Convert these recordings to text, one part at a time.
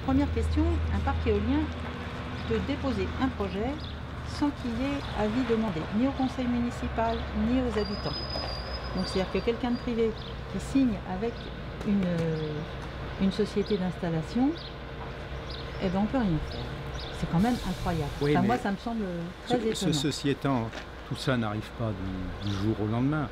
première question, un parc éolien peut déposer un projet sans qu'il y ait avis demandé, ni au conseil municipal, ni aux habitants. Donc c'est-à-dire que quelqu'un de privé qui signe avec une société d'installation, eh ben on ne peut rien faire. C'est quand même incroyable. Oui, moi, ça me semble très étonnant. Ceci étant, tout ça n'arrive pas du jour au lendemain.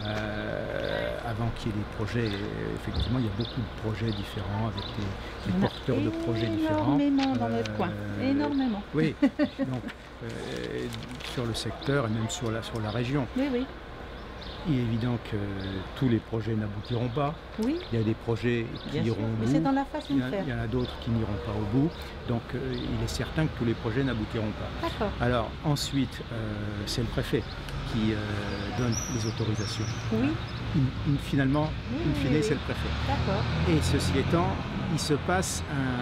Avant qu'il y ait des projets, effectivement, il y a beaucoup de projets différents avec des porteurs de projets différents. Énormément dans notre coin, énormément. Oui, donc sur le secteur et même sur la région. Oui, oui. Il est évident que tous les projets n'aboutiront pas. Oui. Il y a des projets qui iront au bout. Mais c'est dans la façon de faire. Il y en a d'autres qui n'iront pas au bout. Donc il est certain que tous les projets n'aboutiront pas. D'accord. Alors ensuite, c'est le préfet qui donne les autorisations. Oui. Finalement, in fine, c'est le préfet. D'accord. Et ceci étant, il se passe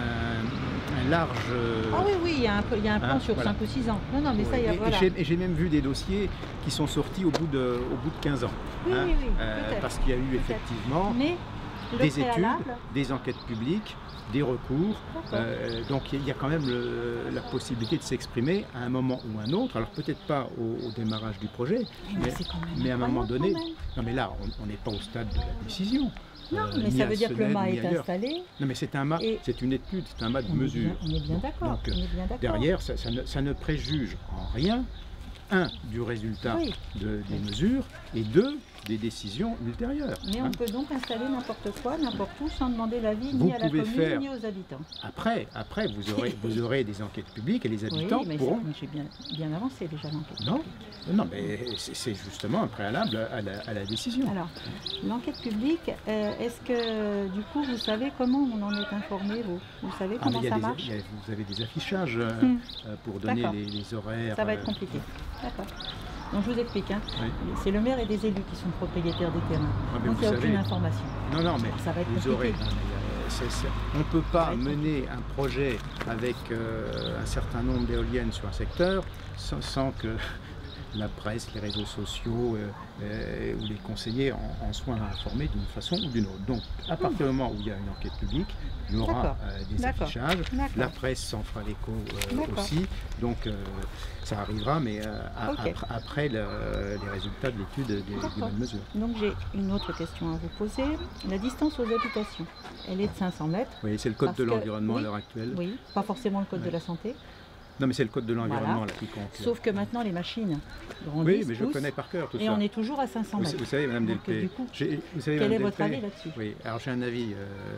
un large... Ah oui, oui, il y a un plan sur 5 ou 6 ans. Non, non, mais ça, il y a... Voilà. Et j'ai même vu des dossiers qui sont sortis au bout de 15 ans. Oui, oui, oui, parce qu'il y a eu effectivement des études, des enquêtes publiques, des recours. Donc il y a quand même la possibilité de s'exprimer à un moment ou un autre. Alors peut-être pas au démarrage du projet, mais à un moment donné... Non mais là, on n'est pas au stade de la décision. Non, mais ça veut dire que le mât est installé. Non, mais c'est un mât, c'est une étude, c'est un mât de mesure. On est bien d'accord. Derrière, ça ne préjuge en rien, un, du résultat des mesures, et deux, des décisions ultérieures. Mais on peut donc installer n'importe quoi, n'importe où, sans demander l'avis ni à la commune, ni aux habitants. Après vous aurez des enquêtes publiques et les habitants pourront... Mais j'ai bien avancé déjà l'enquête. Non, mais c'est justement un préalable à la décision. Alors, l'enquête publique, est-ce que du coup vous savez comment on en est informé, vous savez comment ça marche? Vous avez des affichages pour donner les horaires. Ça va être compliqué. D'accord. Donc je vous explique, c'est le maire et des élus qui sont propriétaires des terrains. Donc il n'y a aucune information. Non, mais ça va être vous aurez. On ne peut pas mener un projet avec un certain nombre d'éoliennes sur un secteur sans que la presse, les réseaux sociaux ou les conseillers en soient informés d'une façon ou d'une autre. Donc, à partir du moment où il y a une enquête publique, il y aura des affichages. La presse s'en fera l'écho aussi. Donc, ça arrivera, mais après les résultats de l'étude des bonnes mesures. Donc, j'ai une autre question à vous poser. La distance aux habitations, elle est de 500 mètres. Oui, c'est le code de l'environnement à l'heure actuelle. Oui, pas forcément le code de la santé. Non, mais c'est le code de l'environnement là qui compte. Sauf que maintenant les machines grandissent. Oui, mais je connais par cœur tout ça. Et on est toujours à 500 mètres. Vous savez, Madame Delpé, du coup, quel est votre avis là-dessus? Oui, alors j'ai un avis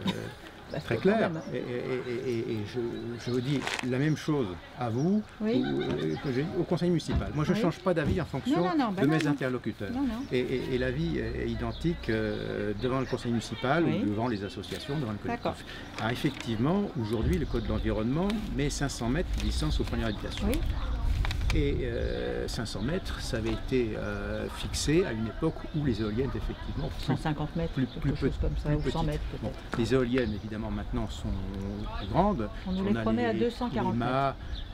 très clair. Et je vous dis la même chose à vous que j'ai au conseil municipal. Moi, je ne change pas d'avis en fonction de mes interlocuteurs. Et l'avis est identique devant le conseil municipal ou devant les associations, devant le collectif. Alors effectivement, aujourd'hui, le code de l'environnement met 500 mètres de distance aux premières habitations. Et 500 mètres, ça avait été fixé à une époque où les éoliennes, effectivement, 150 mètres, quelque chose comme ça, ou 100 mètres peut-être. Les éoliennes, évidemment, maintenant sont plus grandes. On nous les promet à 240 mètres.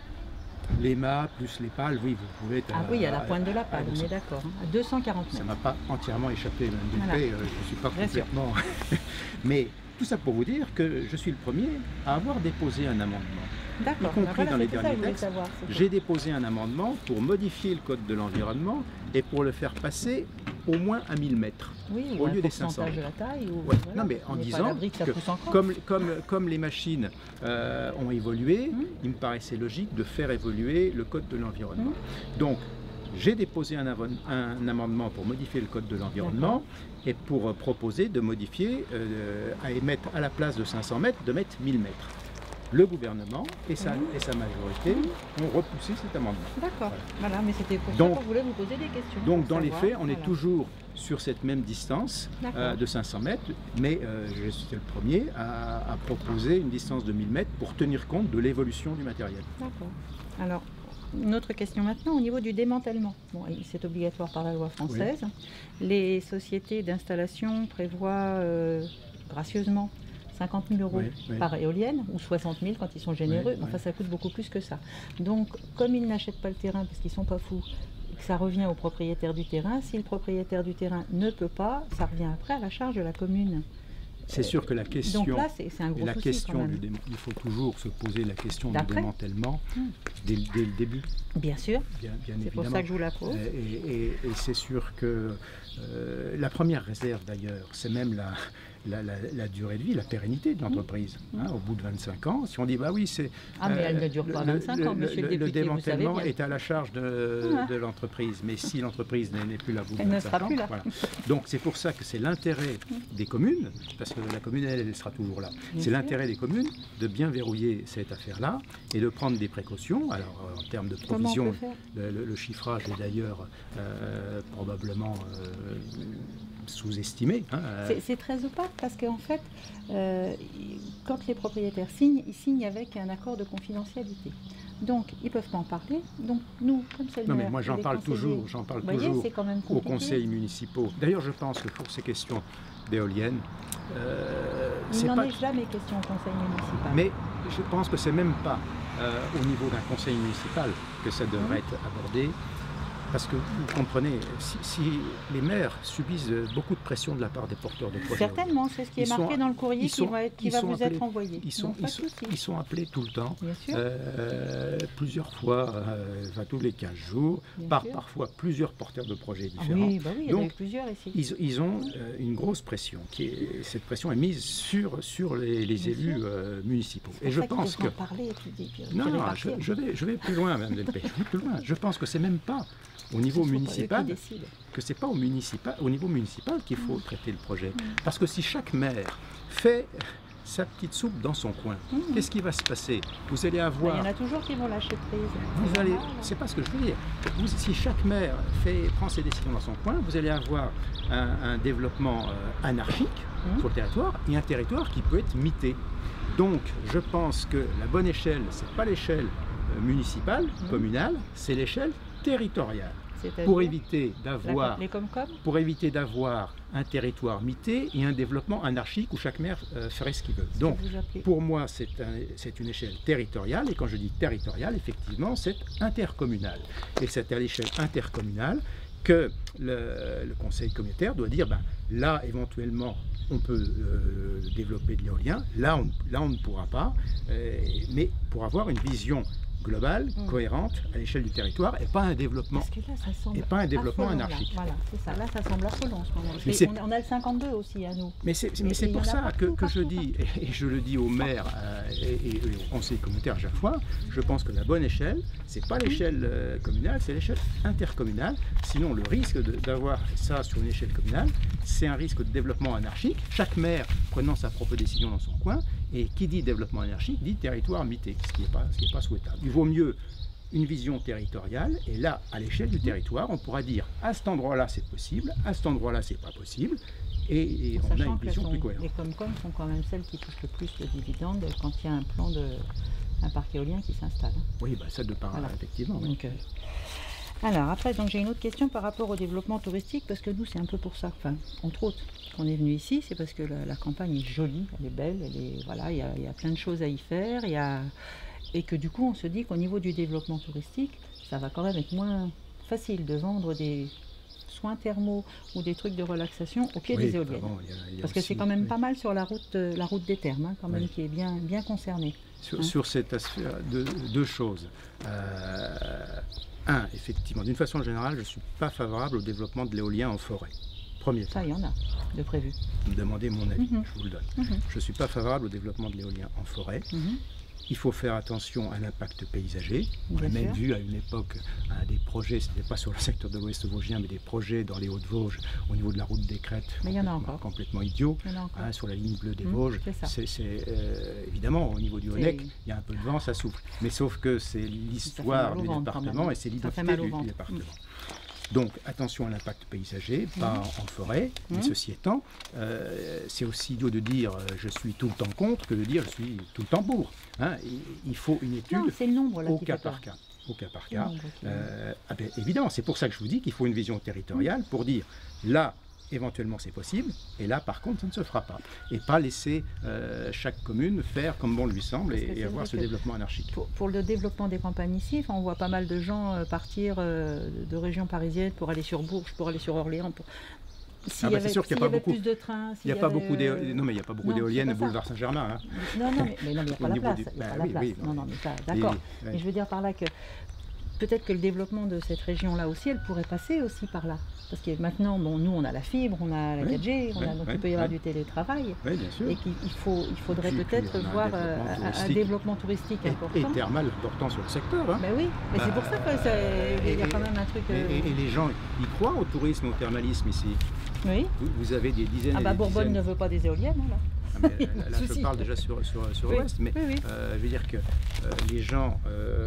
Les mâts plus les pales, oui, vous pouvez être... Ah oui, à la pointe de la pale, on est d'accord, à 240 mètres. Ça ne m'a pas entièrement échappé, Mme Delpé, je ne suis pas complètement... Mais tout ça pour vous dire que je suis le premier à avoir déposé un amendement. Y compris dans les derniers textes, j'ai déposé un amendement pour modifier le code de l'environnement et pour le faire passer au moins à 1000 mètres au lieu des 500 mètres. De la taille, ou... Non, mais en disant que comme les machines ont évolué, il me paraissait logique de faire évoluer le code de l'environnement. Donc, j'ai déposé un amendement pour modifier le code de l'environnement et pour proposer de modifier, à émettre à la place de 500 mètres, de mettre 1000 mètres. Le gouvernement et sa majorité ont repoussé cet amendement. D'accord, voilà, mais c'était pour ça qu'on voulait vous poser des questions. Donc dans les faits, on est toujours sur cette même distance de 500 mètres, mais je suis le premier à proposer une distance de 1000 mètres pour tenir compte de l'évolution du matériel. D'accord. Alors, une autre question maintenant au niveau du démantèlement. Bon, c'est obligatoire par la loi française. Les sociétés d'installation prévoient gracieusement 50 000 € par éolienne, ou 60 000 quand ils sont généreux, enfin ça coûte beaucoup plus que ça. Donc comme ils n'achètent pas le terrain parce qu'ils ne sont pas fous, et que ça revient au propriétaire du terrain, si le propriétaire du terrain ne peut pas, ça revient après à la charge de la commune C'est sûr que la question, donc là, c'est un gros souci, quand même. Il faut toujours se poser la question du démantèlement dès le début. Bien sûr, c'est pour ça que je vous la pose. Et c'est sûr que la première réserve d'ailleurs, c'est même la durée de vie, la pérennité de l'entreprise. Au bout de 25 ans, si on dit, bah oui, c'est... Ah, mais elle ne dure pas 25 ans, monsieur le député, le démantèlement vous savez bien. est à la charge de l'entreprise, mais si l'entreprise n'est plus là au bout de 25 ans... Elle ne sera plus là. Voilà. Donc c'est pour ça que c'est l'intérêt des communes, parce que la commune, elle sera toujours là. C'est l'intérêt des communes de bien verrouiller cette affaire-là et de prendre des précautions. Alors, en termes de provision, le chiffrage est d'ailleurs probablement... sous-estimé. C'est très opaque parce qu'en fait, quand les propriétaires signent, ils signent avec un accord de confidentialité. Donc, ils ne peuvent pas en parler. Donc, nous, comme c'est le maire... Non, mais moi, j'en parle toujours aux conseils municipaux. D'ailleurs, je pense que pour ces questions d'éoliennes... il n'en est jamais question au conseil municipal. Mais je pense que c'est même pas au niveau d'un conseil municipal que ça devrait être abordé. Parce que vous comprenez, si les maires subissent beaucoup de pression de la part des porteurs de projets... Certainement, c'est ce qui est marqué dans le courrier qui va vous être envoyé. Ils sont appelés tout le temps, plusieurs fois, tous les 15 jours, parfois plusieurs porteurs de projets différents. Oui, il y en a eu plusieurs ici. Ils ont une grosse pression. Cette pression est mise sur les élus municipaux. Et je pense que... Non, je vais plus loin, Mme Delpech, je pense que c'est même pas... Au niveau municipal, que c'est pas au niveau municipal qu'il faut traiter le projet. Parce que si chaque maire fait sa petite soupe dans son coin, qu'est-ce qui va se passer? Vous allez avoir... Il y en a toujours qui vont lâcher prise. C'est pas ce que je veux dire. Si chaque maire prend ses décisions dans son coin, vous allez avoir un développement anarchique sur le territoire et un territoire qui peut être mité. Donc, je pense que la bonne échelle, c'est pas l'échelle municipale, communale, c'est l'échelle territoriale. Pour éviter d'avoir un territoire mité et un développement anarchique où chaque maire ferait ce qu'il veut. Donc, pour moi, c'est une échelle territoriale, et quand je dis territoriale, effectivement, c'est intercommunal. Et c'est à l'échelle intercommunale que le conseil communautaire doit dire, là, éventuellement, on peut développer de l'éolien, là, on ne pourra pas, mais pour avoir une vision globale, cohérente, à l'échelle du territoire, et pas un développement, anarchique. Voilà, c'est ça. Là, ça semble affolant en ce moment. On a le 52 aussi à nous. Mais c'est pour ça que je dis, et je le dis aux maires et au conseil communautaire à chaque fois, je pense que la bonne échelle, c'est pas l'échelle communale, c'est l'échelle intercommunale. Sinon, le risque d'avoir ça sur une échelle communale, c'est un risque de développement anarchique. Chaque maire prenant sa propre décision dans son coin, et qui dit développement anarchique dit territoire mité, ce qui n'est pas souhaitable. Il vaut mieux une vision territoriale, et là, à l'échelle du territoire, on pourra dire à cet endroit-là c'est possible, à cet endroit-là c'est pas possible, et on a une vision plus cohérente. Les Comcom sont quand même celles qui touchent le plus le dividende quand il y a un plan un parc éolien qui s'installe. Oui, ça de part, effectivement. Donc, alors après, j'ai une autre question par rapport au développement touristique, parce que nous c'est un peu pour ça, entre autres, qu'on est venu ici, c'est parce que la campagne est jolie, elle est belle, il y a plein de choses à y faire, et que du coup on se dit qu'au niveau du développement touristique, ça va quand même être moins facile de vendre des soins thermaux ou des trucs de relaxation au pied des éoliennes. Parce que c'est quand même pas mal sur la route des Thermes, quand même, qui est bien concernée. Sur cet aspect, deux choses. Effectivement, d'une façon générale, je ne suis pas favorable au développement de l'éolien en forêt. Premier point. Ça, il y en a de prévu. Vous me demandez mon avis, je vous le donne. Je ne suis pas favorable au développement de l'éolien en forêt. Il faut faire attention à l'impact paysager. On a même vu à une époque des projets, ce n'était pas sur le secteur de l'Ouest vosgien, mais des projets dans les Hauts-de-Vosges, au niveau de la route des Crêtes, complètement idiots, sur la ligne bleue des Vosges. Évidemment, au niveau du Honeck, il y a un peu de vent, ça souffle. Mais sauf que c'est l'histoire du département et c'est l'identité du département. Donc attention à l'impact paysager, pas en forêt, mais ceci étant, c'est aussi idiot de dire je suis tout le temps contre que de dire je suis tout le temps pour. Il faut une étude au cas par cas. Évidemment, c'est pour ça que je vous dis qu'il faut une vision territoriale pour dire là, éventuellement c'est possible, et là par contre ça ne se fera pas. Et pas laisser chaque commune faire comme bon lui semble et avoir ce développement anarchique. Pour le développement des campagnes ici, on voit pas mal de gens partir de régions parisiennes pour aller sur Bourges, pour aller sur Orléans. C'est sûr qu'il n'y a pas beaucoup. Plus de trains, il n'y a pas beaucoup d'éoliennes. Non, mais il n'y a pas beaucoup d'éoliennes au boulevard Saint-Germain. Hein. Non, mais il n'y a pas la place. Non, mais ça, d'accord. Mais je veux dire par là que peut-être que le développement de cette région-là aussi, elle pourrait passer aussi par là. Parce que maintenant, bon, nous, on a la fibre, on a la 4G, donc il peut y avoir du télétravail. Oui, bien sûr. Et qu'il faudrait peut-être voir un développement touristique important. Et thermal important sur le secteur. Hein. Ben oui, mais c'est pour ça qu'il y a quand même un truc... Et les gens, ils croient au tourisme, au thermalisme ici. Oui. Vous avez des dizaines et des Bourbonne dizaines. ne veut pas des éoliennes, là. Là, je parle déjà sur l'Ouest, mais je veux dire que les gens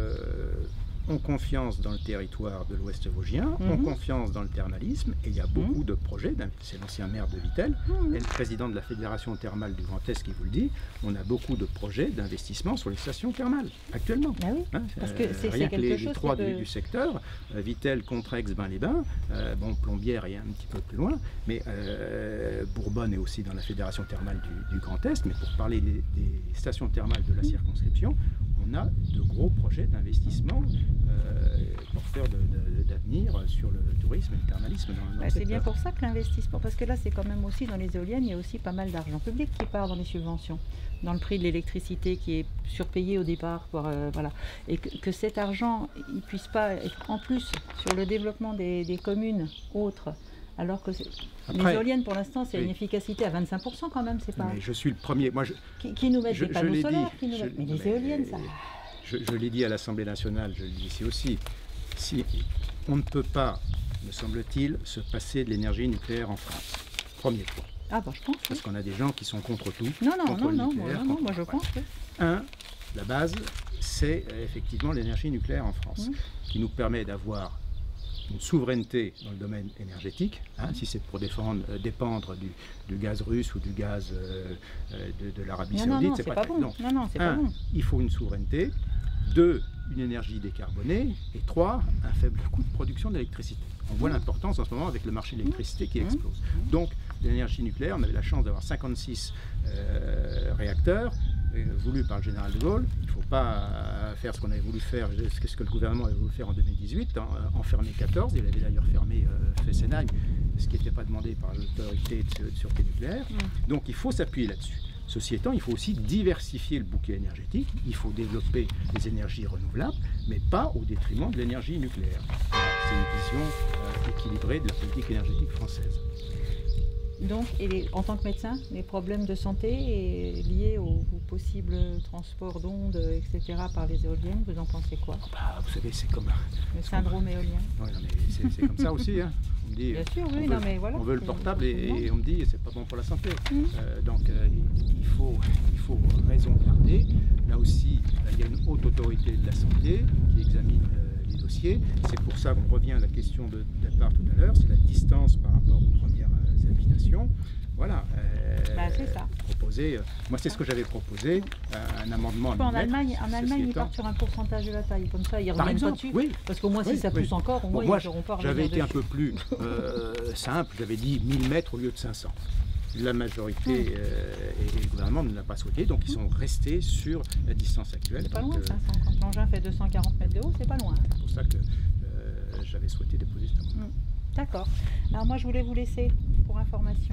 ont confiance dans le territoire de l'Ouest vosgien, ont confiance dans le thermalisme, et il y a beaucoup de projets. C'est l'ancien maire de Vittel et le président de la Fédération thermale du Grand Est qui vous le dit. On a beaucoup de projets d'investissement sur les stations thermales actuellement. Ah oui, parce que c'est rien quelque chose les trois du secteur, Vittel, Contrex, Bain-les-Bains, bon, Plombières est un petit peu plus loin, mais Bourbonne est aussi dans la Fédération thermale du Grand Est. Mais pour parler des stations thermales de la circonscription, on a de gros projets d'investissement porteurs d'avenir sur le tourisme et le thermalisme dans le C'est bien pour ça que l'investissement, parce que là c'est quand même aussi dans les éoliennes, il y a aussi pas mal d'argent public qui part dans les subventions, dans le prix de l'électricité qui est surpayé au départ, voilà. Et que cet argent il puisse pas être en plus sur le développement des communes autres. Alors que les éoliennes, pour l'instant, c'est une efficacité à 25% quand même, c'est pas... Mais je suis le premier, moi... Qui nous mettent des panneaux solaires, mais les éoliennes, ça... Je l'ai dit à l'Assemblée nationale, je le dis ici aussi, si on ne peut pas, me semble-t-il, se passer de l'énergie nucléaire en France. Premier point. Ah bah je pense. Parce qu'on a des gens qui sont contre tout. Non, moi je pense. La base, c'est effectivement l'énergie nucléaire en France, qui nous permet d'avoir une souveraineté dans le domaine énergétique, si c'est pour dépendre du gaz russe ou du gaz de l'Arabie Saoudite, c'est pas bon. Non, c'est pas bon. Il faut une souveraineté. 2, une énergie décarbonée. Et 3, un faible coût de production d'électricité. On voit l'importance en ce moment avec le marché de l'électricité qui explose. Donc, l'énergie nucléaire, on avait la chance d'avoir 56 réacteurs voulus par le général de Gaulle. Il ne faut pas faire ce qu'on avait voulu faire, ce que le gouvernement avait voulu faire en 2018, enfermer 14. Il avait d'ailleurs fermé Fessenheim, ce qui n'était pas demandé par l'autorité de sûreté nucléaire. Donc, il faut s'appuyer là-dessus. Ceci étant, il faut aussi diversifier le bouquet énergétique, il faut développer les énergies renouvelables, mais pas au détriment de l'énergie nucléaire. C'est une vision équilibrée de la politique énergétique française. Donc, en tant que médecin, les problèmes de santé liés aux possibles transports d'ondes, etc., par les éoliennes, vous en pensez quoi? Vous savez, c'est comme... Le syndrome éolien. Oui, mais c'est comme ça aussi. Hein. On me dit, bien sûr, oui, mais voilà. On veut le portable et on me dit c'est pas bon pour la santé. Donc il faut raison garder. Là aussi, il y a une haute autorité de la santé qui examine les dossiers. C'est pour ça qu'on revient à la question de départ tout à l'heure, c'est la distance par rapport aux premières habitations. Voilà. C'est ça. Moi, c'est ce que j'avais proposé, un amendement. En Allemagne, ils partent sur un pourcentage de la taille, comme ça, ils ne reviennent pas dessus. Oui. Parce qu'au moins, si ça pousse encore, au moins, ils n'auront pas. J'avais été un peu plus simple, j'avais dit 1000 mètres au lieu de 500. La majorité et le gouvernement ne l'a pas souhaité, donc ils sont restés sur la distance actuelle. C'est pas loin, 500. Quand l'engin fait 240 mètres de haut, c'est pas loin. C'est pour ça que j'avais souhaité déposer cet amendement. D'accord. Alors moi, je voulais vous laisser pour information.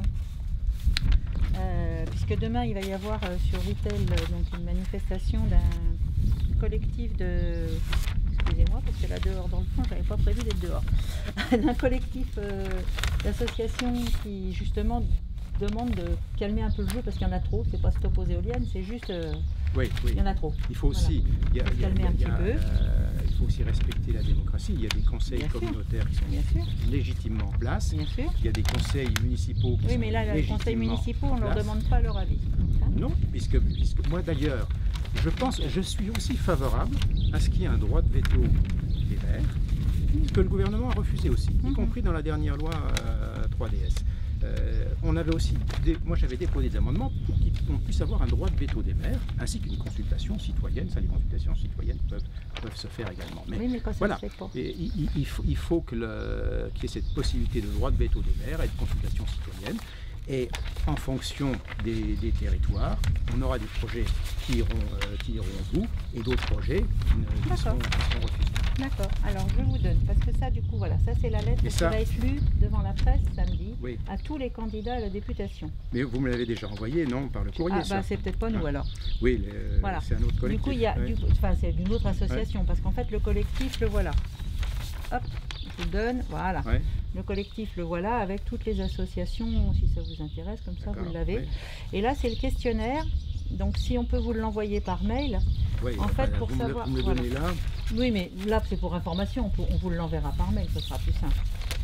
Puisque demain il va y avoir sur Vittel une manifestation d'un collectif de... Excusez-moi parce que là dehors dans le fond j'avais pas prévu d'être dehors. D'un collectif d'associations qui justement demande de calmer un peu le jeu parce qu'il y en a trop, c'est pas stop aux éoliennes, c'est juste il y en a trop. Il faut aussi calmer un petit peu. Il faut aussi respecter la démocratie. Il y a des conseils communautaires qui sont légitimement en place. Bien sûr. Il y a des conseils municipaux qui sont mais là, les conseils municipaux, on ne leur demande pas leur avis. Non, puisque moi d'ailleurs, je suis aussi favorable à ce qu'il y ait un droit de veto des maires, que le gouvernement a refusé aussi, y compris dans la dernière loi 3DS. On avait aussi, moi j'avais déposé des amendements pour qu'on puisse avoir un droit de veto des maires, ainsi qu'une consultation citoyenne. Ça, les consultations citoyennes peuvent se faire également. Mais quand ça voilà, ne se fait pas. Il faut qu'il y ait cette possibilité de droit de veto des maires et de consultation citoyenne. Et en fonction des territoires, on aura des projets qui iront au bout et d'autres projets qui seront refusés. D'accord, alors je vous donne, parce que ça du coup, voilà, ça c'est la lettre qui va être lue devant la presse samedi à tous les candidats à la députation. Mais vous me l'avez déjà envoyé, non, par le courrier? Ah bah c'est peut-être pas nous alors. Oui, voilà. C'est un autre collectif. Du coup, il y a, enfin c'est d'une autre association, parce qu'en fait le collectif, le voilà. Hop, je vous donne, voilà. Le collectif, le voilà, avec toutes les associations, si ça vous intéresse, comme ça vous l'avez. Et là c'est le questionnaire. Donc si on peut vous l'envoyer par mail, en fait pour savoir... Vous me le donnez là. Oui, mais là c'est pour information, on vous l'enverra par mail, ce sera plus simple.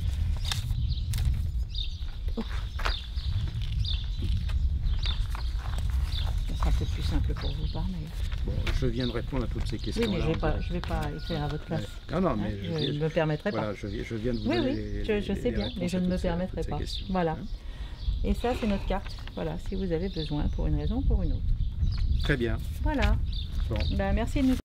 Ce sera peut-être plus simple pour vous par mail. Bon, je viens de répondre à toutes ces questions. Oui, mais je vais pas écrire à votre place. Non, non, mais je ne me permettrai pas. Voilà, je viens de vous donner je sais bien, mais je ne me permettrai pas. Voilà. Et ça, c'est notre carte. Voilà, si vous avez besoin pour une raison ou pour une autre. Très bien. Voilà. Bon. Ben, merci de nous